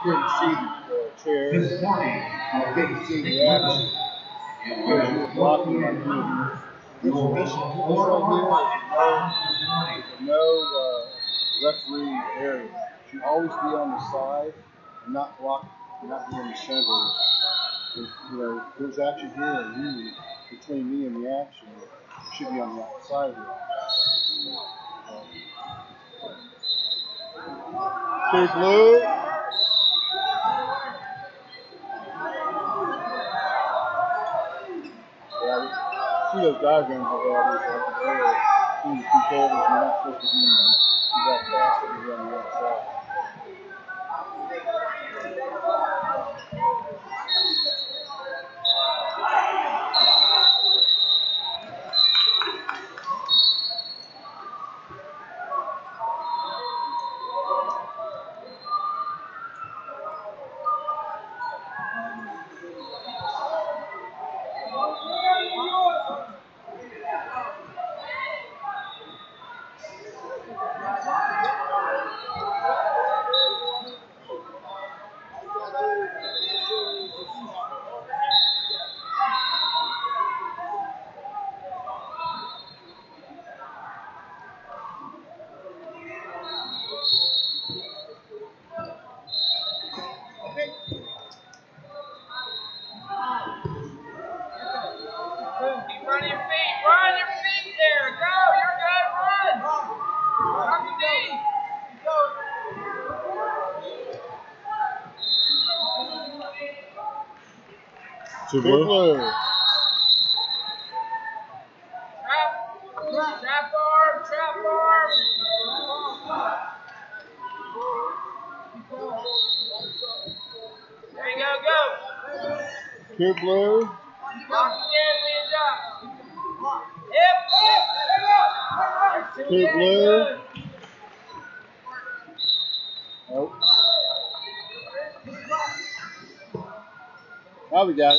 couldn't see the chair. I couldn't see the action because you were blocking my view. This right here is no referee area. You should always be on the side and not block, not be in the center. There's action here and you between me and the action. You should be on the outside here. Two blue. Yeah, see those diagrams of all these areas. See the two tables, you're not supposed to be in them. You got fast over here on the outside. Run your feet there. Go, you're good, run. Run your feet. Two blue. Trap arm. There you go. Two blue. Lock again, hands up. Hip. Two blue. Nope. Now we got it.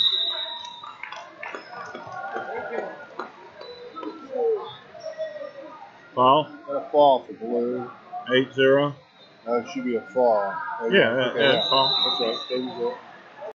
Fall? Got a fall for blue. 8-0. It should be a fall. Yeah, fall. That's right. There you go.